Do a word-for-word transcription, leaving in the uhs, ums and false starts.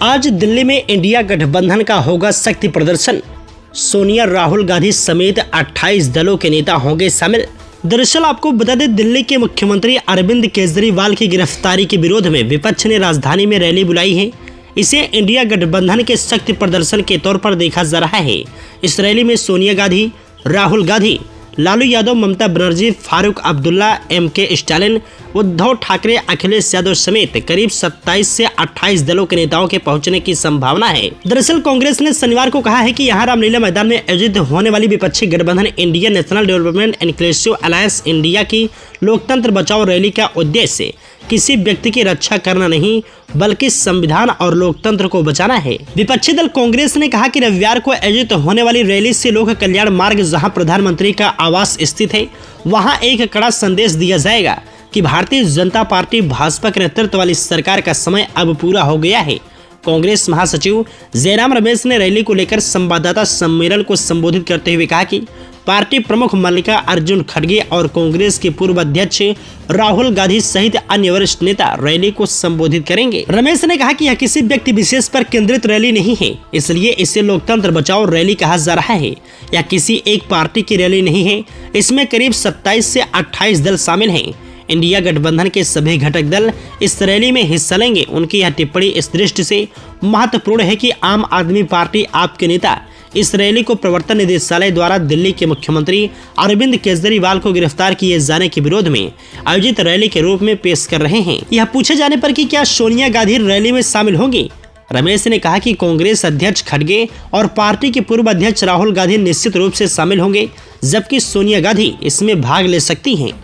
आज दिल्ली में इंडिया गठबंधन का होगा शक्ति प्रदर्शन। सोनिया, राहुल गांधी समेत अट्ठाईस दलों के नेता होंगे शामिल। दरअसल आपको बता दें, दिल्ली के मुख्यमंत्री अरविंद केजरीवाल की गिरफ्तारी के विरोध में विपक्ष ने राजधानी में रैली बुलाई है। इसे इंडिया गठबंधन के शक्ति प्रदर्शन के तौर पर देखा जा रहा है। इस रैली में सोनिया गांधी, राहुल गांधी, लालू यादव, ममता बनर्जी, फारूक अब्दुल्ला, एम के स्टालिन, उद्धव ठाकरे, अखिलेश यादव समेत करीब सत्ताईस से अट्ठाईस दलों के नेताओं के पहुंचने की संभावना है। दरअसल कांग्रेस ने शनिवार को कहा है कि यहां रामलीला मैदान में आयोजित होने वाली विपक्षी गठबंधन India national development inclusive alliance India की लोकतंत्र बचाओ रैली का उद्देश्य किसी व्यक्ति की रक्षा करना नहीं, बल्कि संविधान और लोकतंत्र को बचाना है। विपक्षी दल कांग्रेस ने कहा कि रविवार को आयोजित होने वाली रैली से लोक कल्याण मार्ग, जहां प्रधानमंत्री का आवास स्थित है, वहां एक कड़ा संदेश दिया जाएगा कि भारतीय जनता पार्टी भाजपा के नेतृत्व वाली सरकार का समय अब पूरा हो गया है। कांग्रेस महासचिव जयराम रमेश ने रैली को लेकर संवाददाता सम्मेलन को संबोधित करते हुए कहा कि पार्टी प्रमुख मल्लिका अर्जुन खड़गे और कांग्रेस के पूर्व अध्यक्ष राहुल गांधी सहित अन्य वरिष्ठ नेता रैली को संबोधित करेंगे। रमेश ने कहा कि यह किसी व्यक्ति विशेष पर केंद्रित रैली नहीं है, इसलिए इसे लोकतंत्र बचाओ रैली कहा जा रहा है। यह किसी एक पार्टी की रैली नहीं है, इसमें करीब सत्ताईस से अट्ठाईस दल शामिल हैं। इंडिया गठबंधन के सभी घटक दल इस रैली में हिस्सा लेंगे। उनकी यह टिप्पणी इस दृष्टि से महत्वपूर्ण है कि आम आदमी पार्टी आप के नेता इस रैली को प्रवर्तन निदेशालय द्वारा दिल्ली के मुख्यमंत्री अरविंद केजरीवाल को गिरफ्तार किए जाने के विरोध में आयोजित रैली के रूप में पेश कर रहे हैं। यह पूछे जाने पर कि क्या सोनिया गांधी रैली में शामिल होंगी, रमेश ने कहा कि कांग्रेस अध्यक्ष खड़गे और पार्टी के पूर्व अध्यक्ष राहुल गांधी निश्चित रूप से शामिल होंगे, जबकि सोनिया गांधी इसमें भाग ले सकती हैं।